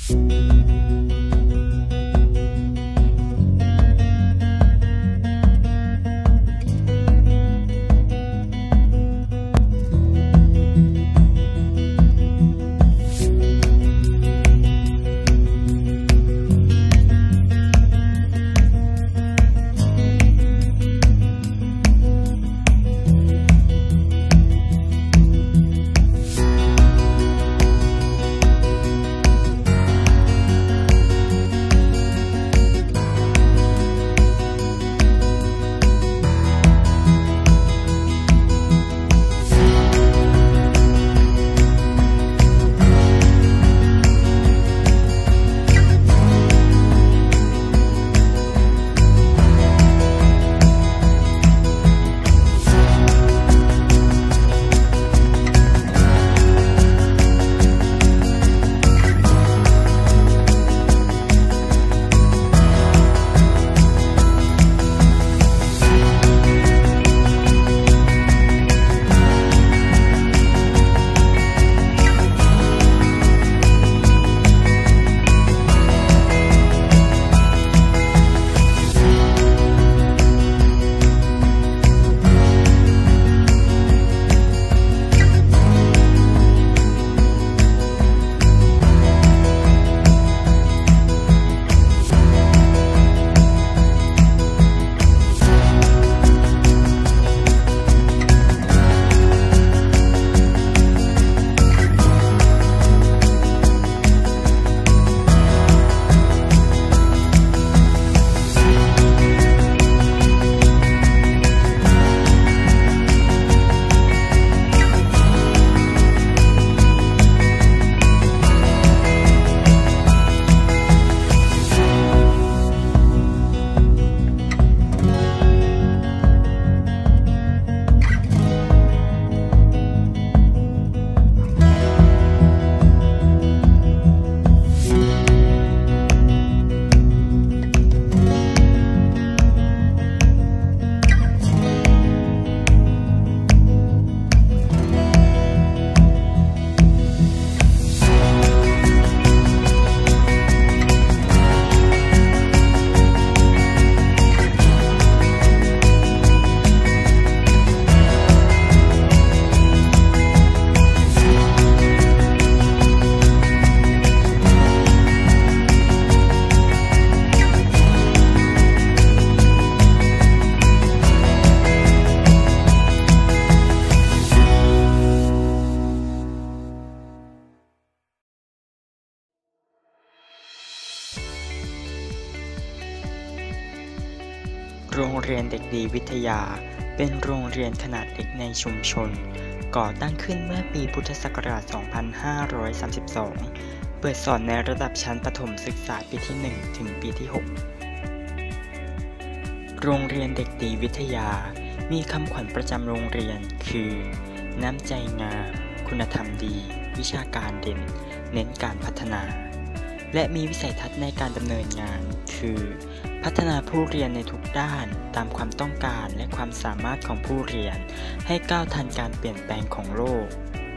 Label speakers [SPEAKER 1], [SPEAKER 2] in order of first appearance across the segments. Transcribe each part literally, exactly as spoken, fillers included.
[SPEAKER 1] โรงเรียนเด็กดีวิทยาเป็นโรงเรียนขนาดเล็กในชุมชนก่อตั้งขึ้นเมื่อปีพุทธศักราช สองพันห้าร้อยสามสิบสอง เปิดสอนในระดับชั้นประถมศึกษาปีที่ หนึ่ง ถึงปีที่ หก โรงเรียนเด็กดีวิทยามีคำขวัญประจำโรงเรียนคือน้ำใจงามคุณธรรมดีวิชาการเด่นเน้นการพัฒนาและมีวิสัยทัศน์ในการดำเนินงานคือพัฒนาผู้เรียนในทุกด้านตามความต้องการและความสามารถของผู้เรียนให้ก้าวทันการเปลี่ยนแปลงของโลก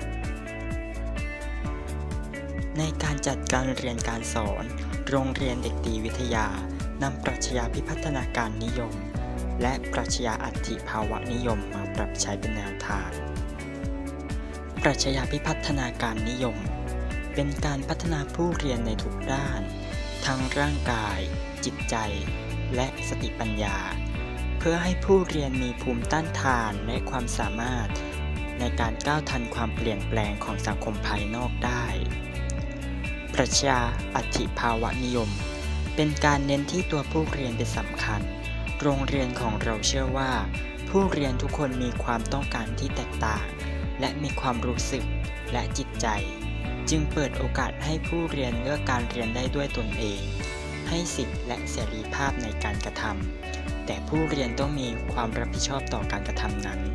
[SPEAKER 1] ในการจัดการเรียนการสอนโรงเรียนเด็กดีวิทยานำปรัชญาพิพัฒนาการนิยมและปรัชญาอัตถิภาวะนิยมมาปรับใช้เป็นแนวทางปรัชญาพิพัฒนาการนิยมเป็นการพัฒนาผู้เรียนในทุกด้านทั้งร่างกายจิตใจและสติปัญญาเพื่อให้ผู้เรียนมีภูมิต้านทานและความสามารถในการก้าวทันความเปลี่ยนแปลงของสังคมภายนอกได้ปรัชญาอัตถิภาวะนิยมเป็นการเน้นที่ตัวผู้เรียนเป็นสำคัญโรงเรียนของเราเชื่อว่าผู้เรียนทุกคนมีความต้องการที่แตกต่างและมีความรู้สึกและจิตใจจึงเปิดโอกาสให้ผู้เรียนเลือกการเรียนได้ด้วยตนเองให้สิทธิและเสรีภาพในการกระทำแต่ผู้เรียนต้องมีความรับผิดชอบต่อการกระทำนั้น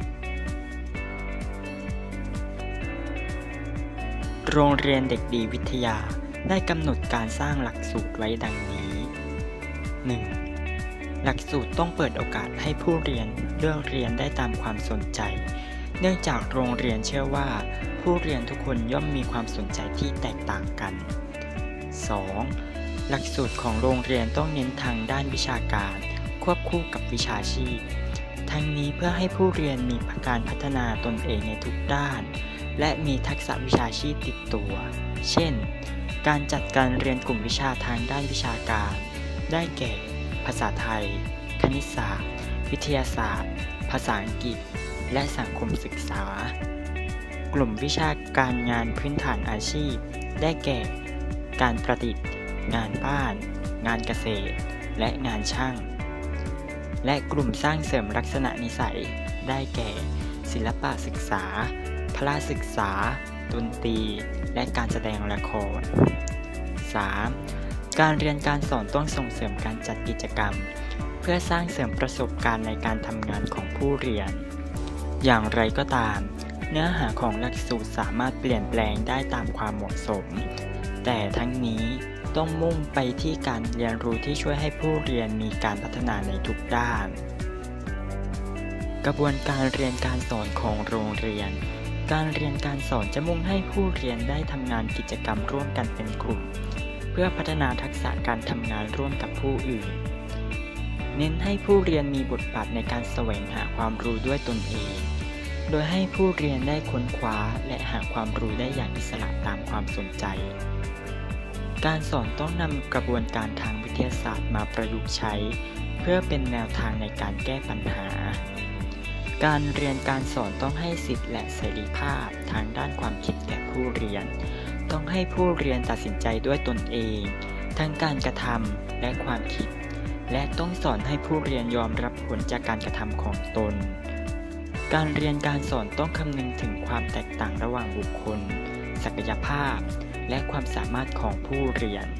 [SPEAKER 1] โรงเรียนเด็กดีวิทยาได้กำหนดการสร้างหลักสูตรไว้ดังนี้ หนึ่ง. หลักสูตรต้องเปิดโอกาสให้ผู้เรียนเลือกเรียนได้ตามความสนใจเนื่องจากโรงเรียนเชื่อว่าผู้เรียนทุกคนย่อมมีความสนใจที่แตกต่างกัน สสอง หลักสูตรของโรงเรียนต้องเน้นทางด้านวิชาการควบคู่กับวิชาชีพทั้งนี้เพื่อให้ผู้เรียนมีการพัฒนาตนเองในทุกด้านและมีทักษะวิชาชีพติดตัวเช่นการจัดการเรียนกลุ่มวิชาทางด้านวิชาการได้แก่ภาษาไทยคณิตศาสตร์วิทยาศาสตร์ภาษาอังกฤษและสังคมศึกษากลุ่มวิชาการงานพื้นฐานอาชีพได้แก่การประดิษฐ์งานบ้านงานเกษตรและงานช่างและกลุ่มสร้างเสริมลักษณะนิสัยได้แก่ศิลปะศึกษาพละศึกษาดนตรีและการแสดงละคร สาม การเรียนการสอนต้องส่งเสริมการจัดกิจกรรมเพื่อสร้างเสริมประสบการณ์ในการทำงานของผู้เรียนอย่างไรก็ตามเนื้อหาของหลักสูตรสามารถเปลี่ยนแปลงได้ตามความเหมาะสมแต่ทั้งนี้ต้องมุ่งไปที่การเรียนรู้ที่ช่วยให้ผู้เรียนมีการพัฒนาในทุกด้านกระบวนการเรียนการสอนของโรงเรียนการเรียนการสอนจะมุ่งให้ผู้เรียนได้ทำงานกิจกรรมร่วมกันเป็นกลุ่มเพื่อพัฒนาทักษะการทำงานร่วมกับผู้อื่นเน้นให้ผู้เรียนมีบทบาทในการแสวงหาความรู้ด้วยตนเองโดยให้ผู้เรียนได้ค้นคว้าและหาความรู้ได้อย่างอิสระตามความสนใจการสอนต้องนำกระบวนการทางวิทยาศาสตร์มาประยุกต์ใช้เพื่อเป็นแนวทางในการแก้ปัญหาการเรียนการสอนต้องให้สิทธิและเสรีภาพทางด้านความคิดแก่ผู้เรียนต้องให้ผู้เรียนตัดสินใจด้วยตนเองทั้งการกระทำและความคิดและต้องสอนให้ผู้เรียนยอมรับผลจากการกระทำของตนการเรียนการสอนต้องคำนึงถึงความแตกต่างระหว่างบุคคลศักยภาพและความสามารถของผู้เรียน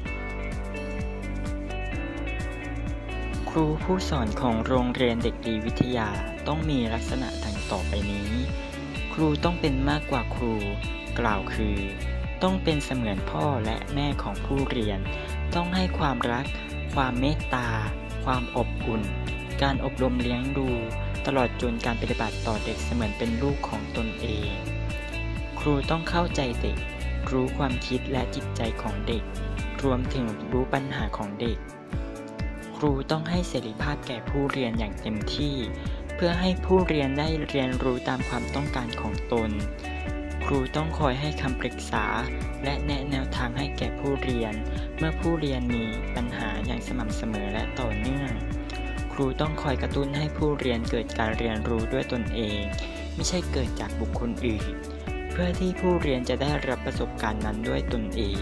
[SPEAKER 1] ครูผู้สอนของโรงเรียนเด็กดีวิทยาต้องมีลักษณะดังต่อไปนี้ครูต้องเป็นมากกว่าครูกล่าวคือต้องเป็นเสมือนพ่อและแม่ของผู้เรียนต้องให้ความรักความเมตตาความอบอุ่นการอบรมเลี้ยงดูตลอดจนการปฏิบัติต่อเด็กเสมือนเป็นลูกของตนเองครูต้องเข้าใจเด็กรู้ความคิดและจิตใจของเด็กรวมถึงรู้ปัญหาของเด็กครูต้องให้เสรีภาพแก่ผู้เรียนอย่างเต็มที่เพื่อให้ผู้เรียนได้เรียนรู้ตามความต้องการของตนครูต้องคอยให้คำปรึกษาและแนะแนวทางให้แก่ผู้เรียนเมื่อผู้เรียนมีปัญหาอย่างสม่ำเสมอและต่อเนื่องครูต้องคอยกระตุ้นให้ผู้เรียนเกิดการเรียนรู้ด้วยตนเองไม่ใช่เกิดจากบุคคลอื่นเพื่อที่ผู้เรียนจะได้รับประสบการณ์นั้นด้วยตนเอง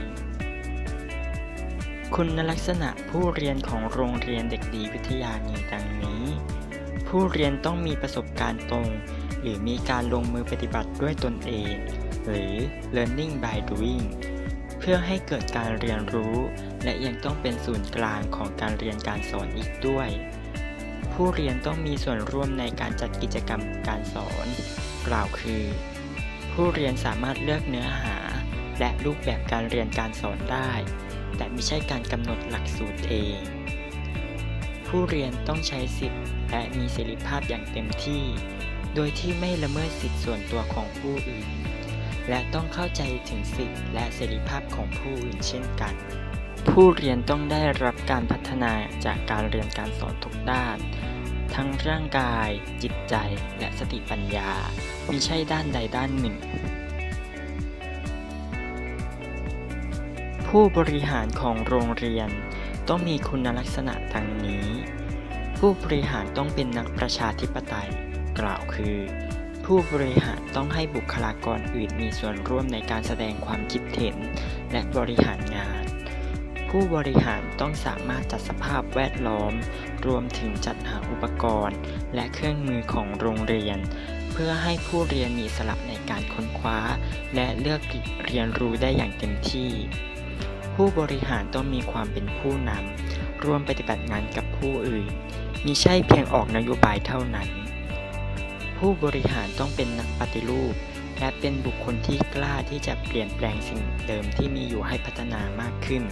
[SPEAKER 1] คุณลักษณะผู้เรียนของโรงเรียนเด็กดีวิทยามีดังนี้ผู้เรียนต้องมีประสบการณ์ตรงหรือมีการลงมือปฏิบัติด้วยตนเองหรือ learning by doing เพื่อให้เกิดการเรียนรู้และยังต้องเป็นศูนย์กลางของการเรียนการสอนอีกด้วยผู้เรียนต้องมีส่วนร่วมในการจัดกิจกรรมการสอนกล่าวคือผู้เรียนสามารถเลือกเนื้อหาและรูปแบบการเรียนการสอนได้แต่ไม่ใช่การกำหนดหลักสูตรเองผู้เรียนต้องใช้สิทธิ์และมีเสรีภาพอย่างเต็มที่โดยที่ไม่ละเมิดสิทธิส่วนตัวของผู้อื่นและต้องเข้าใจถึงสิทธิและเสรีภาพของผู้อื่นเช่นกันผู้เรียนต้องได้รับการพัฒนาจากการเรียนการสอนทุกด้านทั้งร่างกายจิตใจและสติปัญญามิใช่ด้านใดด้านหนึ่งผู้บริหารของโรงเรียนต้องมีคุณลักษณะดังนี้ผู้บริหารต้องเป็นนักประชาธิปไตยกล่าวคือผู้บริหารต้องให้บุคลากรอื่นมีส่วนร่วมในการแสดงความคิดเห็นและบริหารงานผู้บริหารต้องสามารถจัดสภาพแวดล้อมรวมถึงจัดหาอุปกรณ์และเครื่องมือของโรงเรียนเพื่อให้ผู้เรียนมีอิสระในการค้นคว้าและเลือกเรียนรู้ได้อย่างเต็มที่ผู้บริหารต้องมีความเป็นผู้นำร่วมปฏิบัติงานกับผู้อื่นมิใช่เพียงออกนโยบายเท่านั้นผู้บริหารต้องเป็นนักปฏิรูปและเป็นบุคคลที่กล้าที่จะเปลี่ยนแปลงสิ่งเดิมที่มีอยู่ให้พัฒนามากขึ้น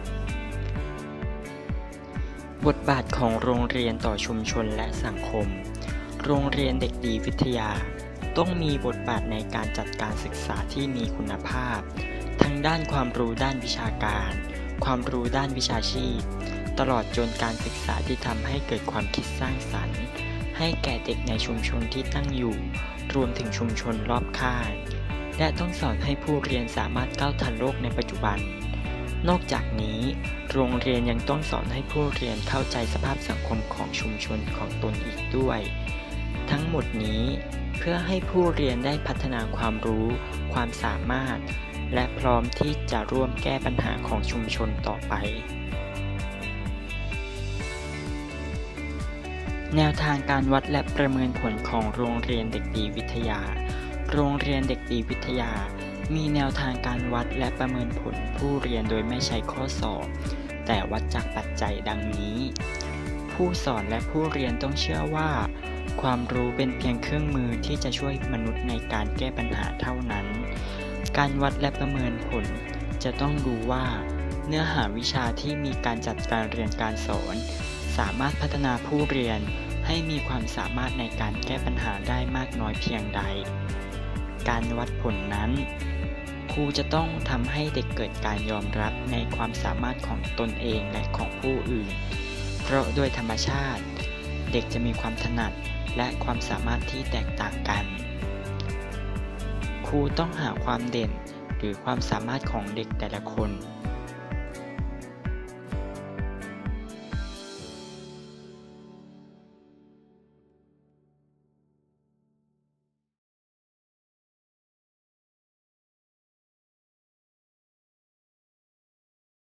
[SPEAKER 1] บทบาทของโรงเรียนต่อชุมชนและสังคมโรงเรียนเด็กดีวิทยาต้องมีบทบาทในการจัดการศึกษาที่มีคุณภาพทั้งด้านความรู้ด้านวิชาการความรู้ด้านวิชาชีพตลอดจนการศึกษาที่ทำให้เกิดความคิดสร้างสรรค์ให้แก่เด็กในชุมชนที่ตั้งอยู่รวมถึงชุมชนรอบข้างและต้องสอนให้ผู้เรียนสามารถก้าวทันโลกในปัจจุบันนอกจากนี้โรงเรียนยังต้องสอนให้ผู้เรียนเข้าใจสภาพสังคมของชุมชนของตนอีกด้วยทั้งหมดนี้เพื่อให้ผู้เรียนได้พัฒนาความรู้ความสามารถและพร้อมที่จะร่วมแก้ปัญหาของชุมชนต่อไปแนวทางการวัดและประเมินผลของโรงเรียนเด็กดีวิทยาโรงเรียนเด็กดีวิทยามีแนวทางการวัดและประเมินผลผู้เรียนโดยไม่ใช้ข้อสอบแต่วัดจากปัจจัยดังนี้ผู้สอนและผู้เรียนต้องเชื่อว่าความรู้เป็นเพียงเครื่องมือที่จะช่วยมนุษย์ในการแก้ปัญหาเท่านั้นการวัดและประเมินผลจะต้องรู้ว่าเนื้อหาวิชาที่มีการจัดการเรียนการสอนสามารถพัฒนาผู้เรียนให้มีความสามารถในการแก้ปัญหาได้มากน้อยเพียงใดการวัดผลนั้นครูจะต้องทำให้เด็กเกิดการยอมรับในความสามารถของตนเองและของผู้อื่นเพราะโดยธรรมชาติเด็กจะมีความถนัดและความสามารถที่แตกต่างกันครูต้องหาความเด่นหรือความสามารถของเด็กแต่ละคน